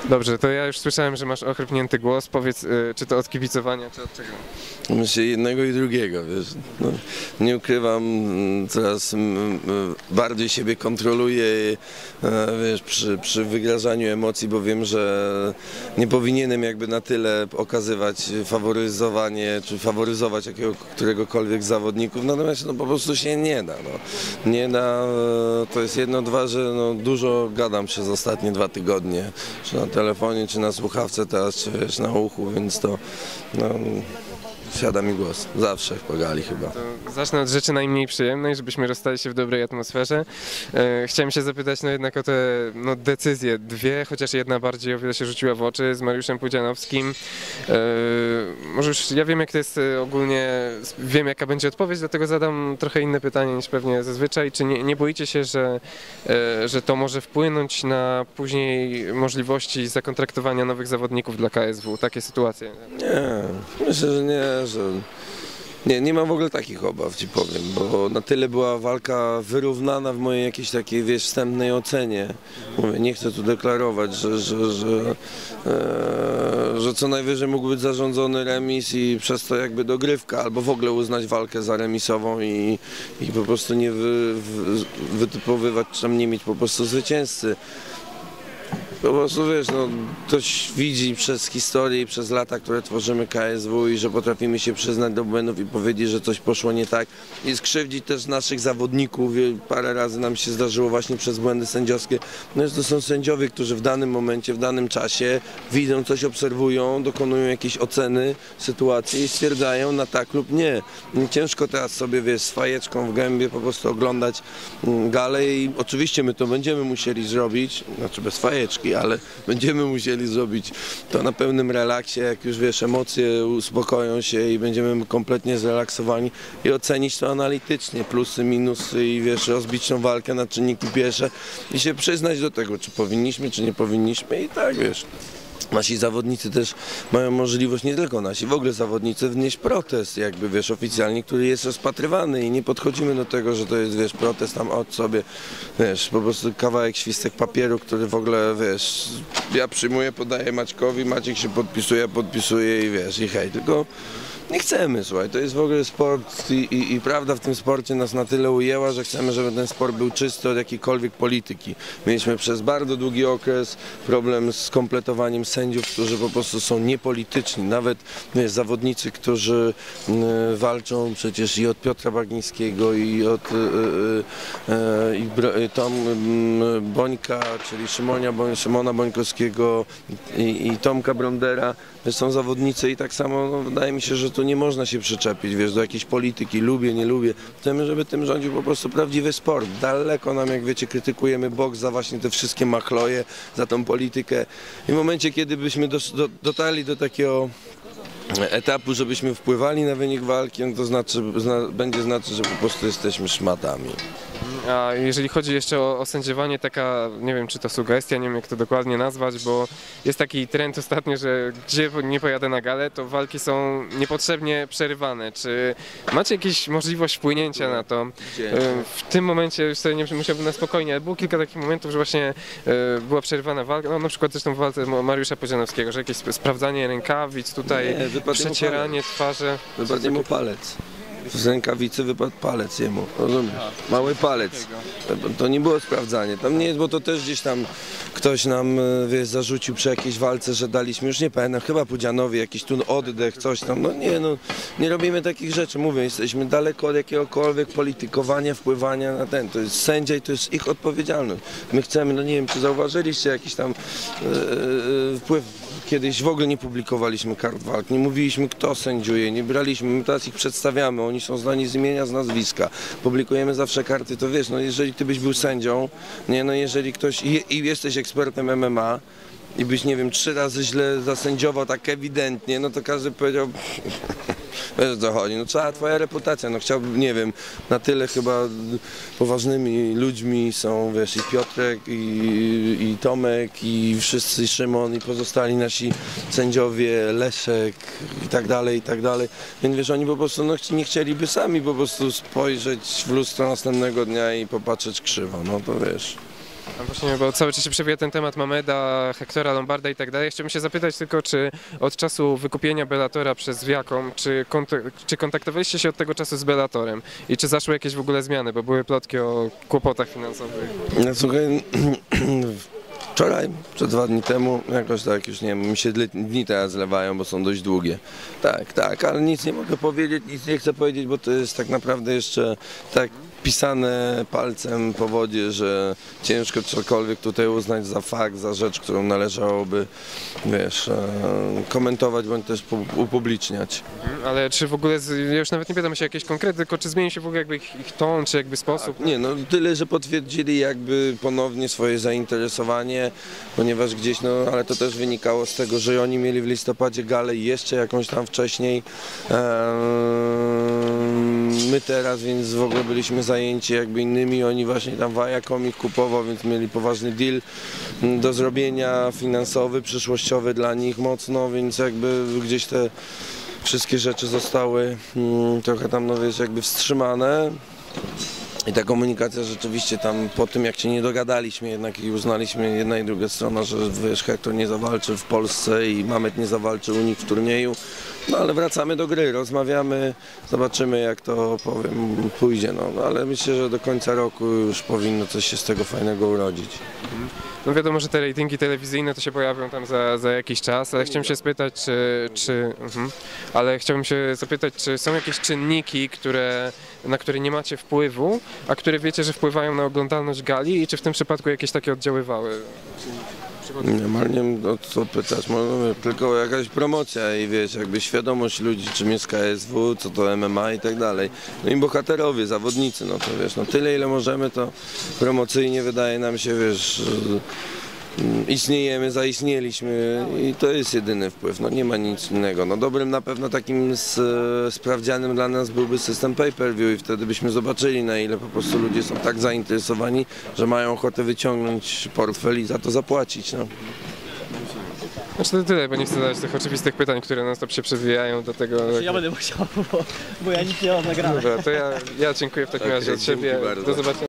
Dobrze, to ja już słyszałem, że masz ochrypnięty głos. Powiedz, czy to od kibicowania, czy od czego? Myślę jednego i drugiego, wiesz. No, nie ukrywam, coraz bardziej siebie kontroluję, wiesz, przy wygrażaniu emocji, bo wiem, że nie powinienem jakby na tyle okazywać faworyzowanie, czy faworyzować któregokolwiek z zawodników, natomiast no, po prostu się nie da. No. Nie da, to jest jedno, dwa, że no, dużo gadam przez ostatnie 2 tygodnie, czy na telefonie, czy na słuchawce teraz, czy wiesz, na uchu, więc to no, siada mi głos. Zawsze w pogali chyba. To zacznę od rzeczy najmniej przyjemnej, żebyśmy rozstali się w dobrej atmosferze. Chciałem się zapytać no jednak o te decyzje, 2, chociaż jedna bardziej o wiele się rzuciła w oczy, z Mariuszem Pudzianowskim. Może już ja wiem, jak to jest ogólnie, wiem jaka będzie odpowiedź, dlatego zadam trochę inne pytanie niż pewnie zazwyczaj. Czy nie boicie się, że to może wpłynąć na później możliwości zakontraktowania nowych zawodników dla KSW? Takie sytuacje? Nie, myślę, że nie. Nie mam w ogóle takich obaw, ci powiem, bo na tyle była walka wyrównana w mojej jakiejś takiej, wiesz, wstępnej ocenie. Mówię, nie chcę tu deklarować, że co najwyżej mógł być zarządzony remis i przez to jakby dogrywka, albo w ogóle uznać walkę za remisową i po prostu nie wytypowywać, czy tam nie mieć po prostu zwycięzcy. Po prostu wiesz, no, ktoś widzi przez historię i przez lata, które tworzymy KSW i że potrafimy się przyznać do błędów i powiedzieć, że coś poszło nie tak i skrzywdzić też naszych zawodników. Parę razy nam się zdarzyło właśnie przez błędy sędziowskie. No, to są sędziowie, którzy w danym momencie, w danym czasie widzą coś, obserwują, dokonują jakiejś oceny sytuacji i stwierdzają na tak lub nie. Ciężko teraz sobie, wiesz, z fajeczką w gębie po prostu oglądać galę i oczywiście my to będziemy musieli zrobić, znaczy bez fajeczki, ale będziemy musieli zrobić to na pełnym relaksie, jak już wiesz, emocje uspokoją się i będziemy kompletnie zrelaksowani i ocenić to analitycznie, plusy, minusy i wiesz, rozbić tą walkę na czynniki pierwsze i się przyznać do tego, czy powinniśmy, czy nie powinniśmy i tak wiesz. Nasi zawodnicy też mają możliwość, nie tylko nasi, w ogóle zawodnicy, wnieść protest jakby, wiesz, oficjalnie, który jest rozpatrywany i nie podchodzimy do tego, że to jest, wiesz, protest tam od sobie, wiesz, po prostu kawałek, świstek papieru, który w ogóle, wiesz, ja przyjmuję, podaję Maćkowi, Maciek się podpisuje i wiesz, i hej, tylko nie chcemy, słuchaj, to jest w ogóle sport i prawda w tym sporcie nas na tyle ujęła, że chcemy, żeby ten sport był czysty od jakiejkolwiek polityki. Mieliśmy przez bardzo długi okres problem z kompletowaniem sędziów, którzy po prostu są niepolityczni. Nawet wiesz, zawodnicy, którzy walczą przecież i od Piotra Bagińskiego i od Tom Bońka, czyli Szymona Bońkowskiego i Tomka Brondera, są zawodnicy i tak samo no, wydaje mi się, że tu nie można się przyczepić, wiesz, do jakiejś polityki, lubię, nie lubię. Chcemy, żeby tym rządził po prostu prawdziwy sport. Daleko nam, jak wiecie, krytykujemy boks za właśnie te wszystkie machloje, za tą politykę. I w momencie, kiedy byśmy dotarli do takiego etapu, żebyśmy wpływali na wynik walki, no to będzie znaczyć, że po prostu jesteśmy szmatami. A jeżeli chodzi jeszcze o sędziowanie, taka, nie wiem czy to sugestia, nie wiem jak to dokładnie nazwać, bo jest taki trend ostatnio, że gdzie nie pojadę na galę, to walki są niepotrzebnie przerywane. Czy macie jakąś możliwość wpłynięcia na to? W tym momencie już sobie nie musiałbym na spokojnie, ale było kilka takich momentów, że właśnie była przerywana walka, no na przykład zresztą w walce Mariusza Pudzianowskiego, że jakieś sprawdzanie rękawic, tutaj przecieranie twarzy. Wypadnie mu palec. Z rękawicy wypadł palec jemu, rozumiesz? Mały palec. To nie było sprawdzanie. Tam nie jest, bo to też gdzieś tam ktoś nam, wiesz, zarzucił przy jakiejś walce, że daliśmy, już nie pamiętam, chyba Pudzianowi jakiś tu oddech, coś tam. No nie robimy takich rzeczy. Mówię, jesteśmy daleko od jakiegokolwiek politykowania, wpływania na ten. To jest sędzia i to jest ich odpowiedzialność. My chcemy, no nie wiem, czy zauważyliście jakiś tam wpływ. Kiedyś w ogóle nie publikowaliśmy kart walk, nie mówiliśmy kto sędziuje, nie braliśmy, my teraz ich przedstawiamy, oni są znani z imienia, z nazwiska, publikujemy zawsze karty, to wiesz, no jeżeli ty byś był sędzią, nie, no jeżeli ktoś, i jesteś ekspertem MMA i byś, nie wiem, 3 razy źle zasędziował tak ewidentnie, no to każdy powiedział, wiesz o co chodzi, no cała twoja reputacja, no chciałbym, nie wiem, na tyle chyba poważnymi ludźmi są, wiesz, i Piotrek, i Tomek, i wszyscy, Szymon, i pozostali nasi sędziowie, Leszek, i tak dalej, więc wiesz, oni po prostu no, nie chcieliby sami po prostu spojrzeć w lustro następnego dnia i popatrzeć krzywo, no to wiesz. A właśnie, bo cały czas się przewija ten temat Mameda, Hectora Lombarda i tak dalej. Chciałbym się zapytać tylko, czy od czasu wykupienia Bellatora przez Viacom, czy kontaktowaliście się od tego czasu z Bellatorem i czy zaszły jakieś w ogóle zmiany, bo były plotki o kłopotach finansowych. No, słuchaj, wczoraj, czy 2 dni temu, jakoś tak, już nie wiem, mi się dni teraz zlewają, bo są dość długie. Tak, ale nic nie mogę powiedzieć, nic nie chcę powiedzieć, bo to jest tak naprawdę jeszcze tak pisane palcem po wodzie, że ciężko cokolwiek tutaj uznać za fakt, za rzecz, którą należałoby, wiesz, komentować bądź też upubliczniać. Ale czy w ogóle, ja już nawet nie pytam się o jakieś konkrety, tylko czy zmienił się w ogóle jakby ich ton, czy jakby sposób? Nie, no tyle, że potwierdzili jakby ponownie swoje zainteresowanie, ponieważ gdzieś, no ale to też wynikało z tego, że oni mieli w listopadzie galę jeszcze jakąś tam wcześniej. My teraz, więc w ogóle byliśmy zajęci jakby innymi, oni właśnie tam Viacom ich kupował, więc mieli poważny deal do zrobienia, finansowy, przyszłościowy dla nich mocno, więc jakby gdzieś te wszystkie rzeczy zostały trochę tam, no wiesz, jakby wstrzymane. I ta komunikacja rzeczywiście tam po tym, jak się nie dogadaliśmy jednak i uznaliśmy jedna i druga strona, że wiesz, Hector nie zawalczy w Polsce i Mamed nie zawalczy u nich w turnieju. No ale wracamy do gry, rozmawiamy, zobaczymy jak to powiem pójdzie, no ale myślę, że do końca roku już powinno coś się z tego fajnego urodzić. No wiadomo, że te ratingi telewizyjne to się pojawią tam za jakiś czas, ale chciałem się spytać, czy są jakieś czynniki, na które nie macie wpływu, a które wiecie, że wpływają na oglądalność gali i czy w tym przypadku jakieś takie oddziaływały? Normalnie o co pytasz, może tylko jakaś promocja i wiesz, jakby świadomość ludzi, czym jest KSW, co to MMA i tak dalej. No i bohaterowie, zawodnicy, no to wiesz, no tyle ile możemy, to promocyjnie wydaje nam się, wiesz, istniejemy, zaistnieliśmy i to jest jedyny wpływ, no nie ma nic innego. No dobrym na pewno takim sprawdzianem dla nas byłby system pay-per-view i wtedy byśmy zobaczyli, na ile po prostu ludzie są tak zainteresowani, że mają ochotę wyciągnąć portfel i za to zapłacić. No. Znaczy to tyle, bo nie chcę zadać tych oczywistych pytań, które non-stop się przewijają do tego. Ja będę musiał, bo ja nic nie mam nagrane. Dobra, to ja dziękuję w takim razie od siebie. Dzięki bardzo. Do zobaczenia.